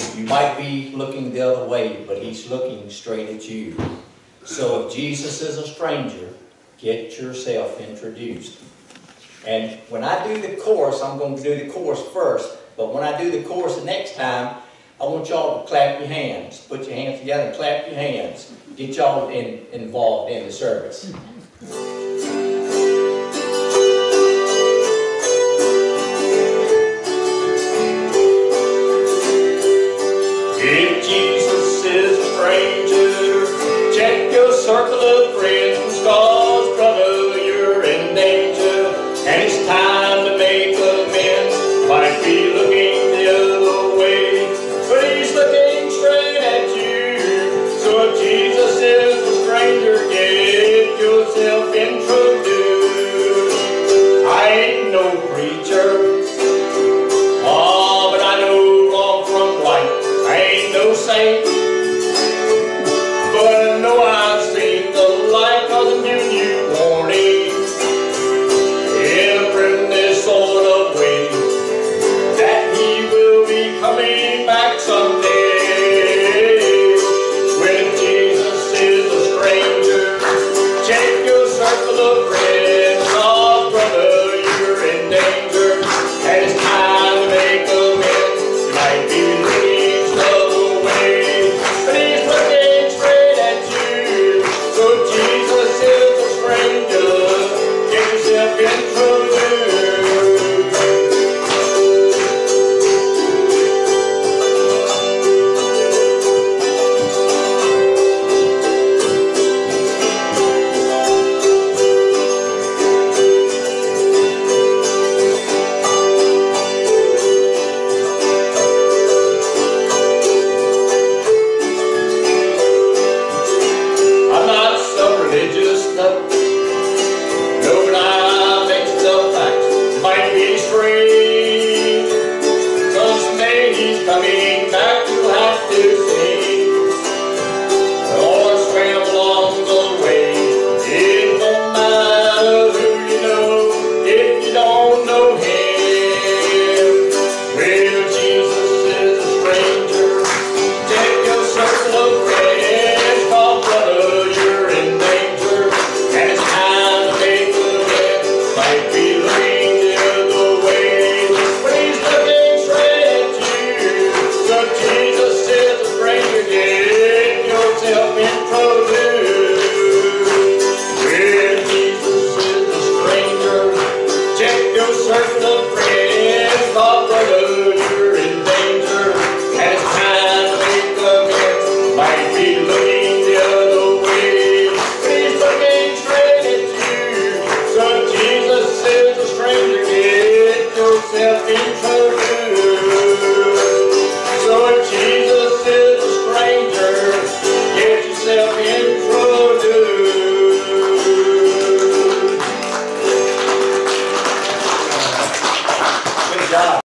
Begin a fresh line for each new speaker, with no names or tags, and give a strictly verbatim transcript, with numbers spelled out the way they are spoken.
You might be looking the other way, but he's looking straight at you. So if Jesus is a stranger, get yourself introduced. And when I do the chorus, I'm going to do the chorus first, but when I do the chorus the next time, I want y'all to clap your hands. Put your hands together and clap your hands. Get y'all in, involved in the service. If Jesus is a stranger, check your circle of friends, 'cause brother, you're in danger, and it's time to make amends. Might be looking the other way, but he's looking straight at you. So if Jesus is a stranger, get yourself introduced. I ain't no preacher, oh, but I know wrong from right. I ain't no saint, but I know I've seen the light, 'cause I'm giving you warning in a friendly sort of way that he will be coming back someday. When Jesus is a stranger, check your circle of friends, 'cause brother, you're in danger, and it's time to make amends. You might be looking the way, but he's looking straight at you. So Jesus is a stranger, get yourself introduced. I'm not so religious, no, no, but I think the facts might be strange, 'cause someday he's coming back, you'll have to